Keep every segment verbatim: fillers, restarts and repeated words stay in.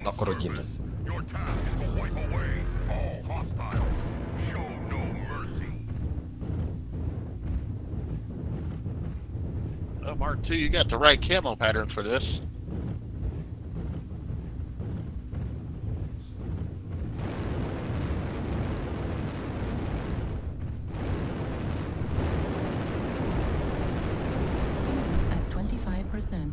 Akkor hogy innen. Oh, Mark two, you got the right camo pattern for this. At twenty-five percent.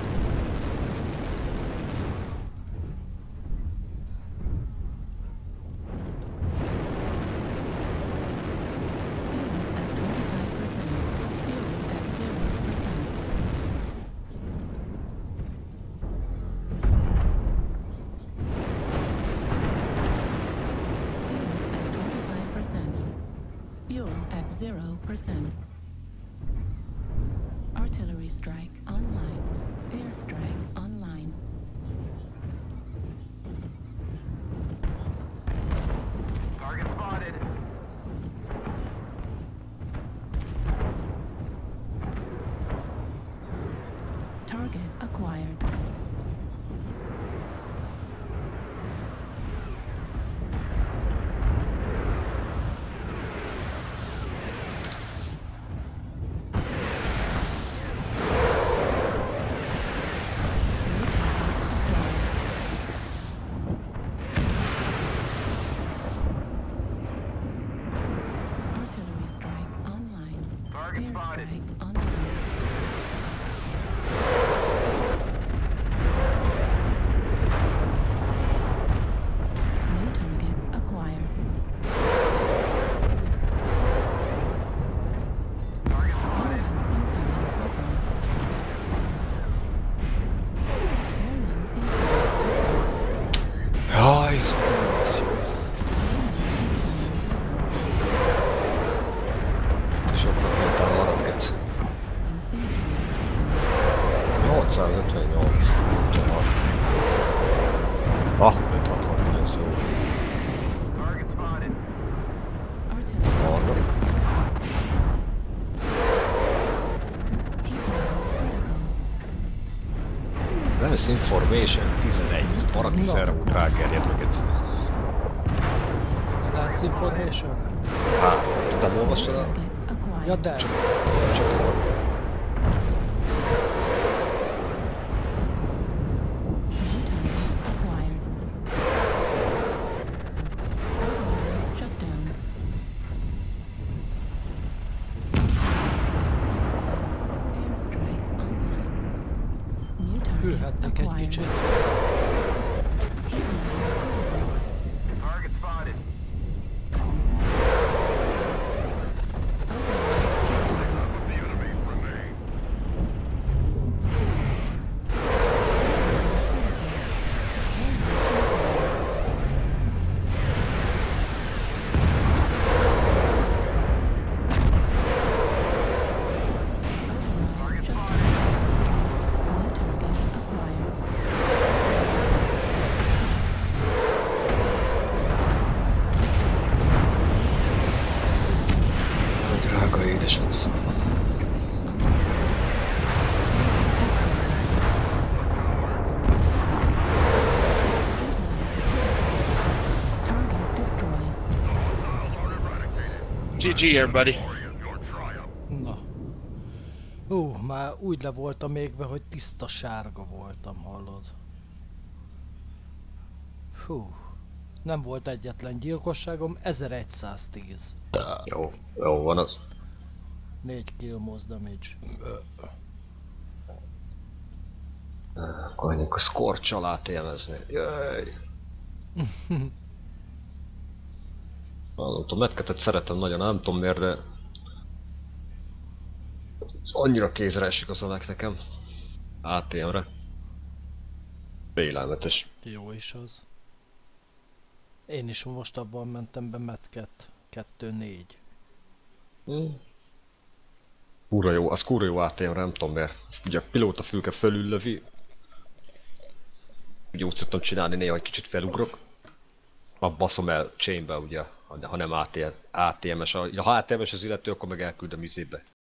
Zero percent. Artillery strike online. Airstrike online. Target spotted. Target acquired. Target spotted. New target acquired. Target spotted. Incoming missile. Jaj, sokkal mentál maradsz. nyolcszázötvennyolc. Ah, ötszázhatvan, ez jó. Target spotted. Arra. Lens Information tizenegy. Maraki szervút rágerjed meg egyszer. Lance Information? Hát, tudtam olvastad el? Ja, de. Csak arra. Ülhetnék egy kicsit. Target spotted. Drága édesanysz. G G, everybody. Na. Hú, már úgy le voltam égve, hogy tiszta sárga voltam, hallod? Hú. Nem volt egyetlen gyilkosságom, ezeregyszáztíz. Jó, jó van az. négy kill most damage. Akkor menjünk a Scorch alá élmezni. Jöjj! Az a medketet szeretem nagyon, nem tudom miért, de... annyira kézre esik az alák nekem. á té em-re. Félelmetes. Jó is az. Én is most abban mentem be medket. kettő négy. Hmm. Kurva jó, az kurva jó á té em-re, nem tudom miért. Ugye a pilóta fülke fölüllövi. Ugye úgy szoktam csinálni néha, hogy kicsit felugrok. Ma baszom el chainbe ugye, ha nem á té em-es. Ha á té em-es az illető, akkor meg elküldöm izébe.